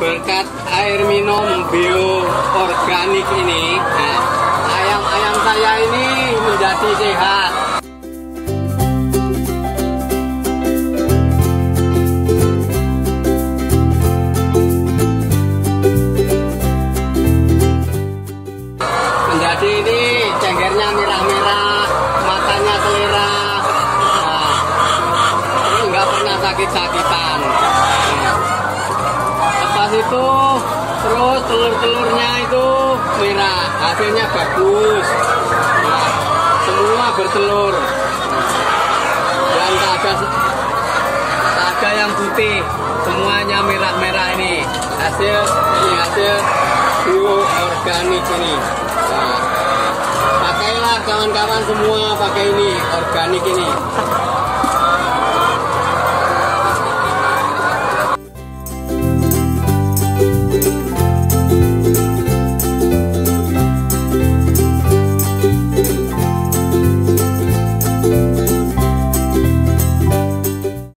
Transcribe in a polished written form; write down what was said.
berkat air minum bio organik ini, ayam-ayam saya ini menjadi sehat. Menjadi ini cenggernya merah-merah, matanya selera, terus nggak pernah sakit-sakitan. Lepas itu terus telur-telurnya itu merah, hasilnya bagus, semua bertelur, dan tak ada yang putih, semuanya merah-merah ini hasil bio organik ini. Pakailah kawan-kawan semua pakai ini organik ini.